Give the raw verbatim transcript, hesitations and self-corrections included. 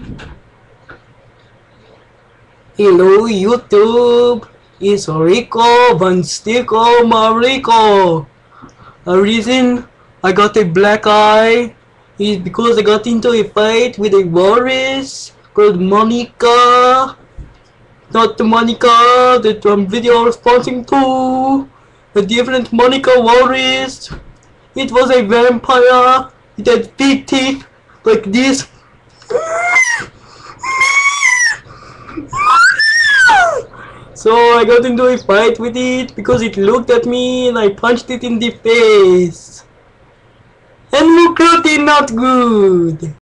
Hello YouTube, it's Rico Van Stickle Marico. A reason I got a black eye is because I got into a fight with a walrus called Monica. Not the Monica that I'm video responding to. A different Monica walrus. It was a vampire. It had big teeth like this. So I got into a fight with it because it looked at me and I punched it in the face. And look at it, not good.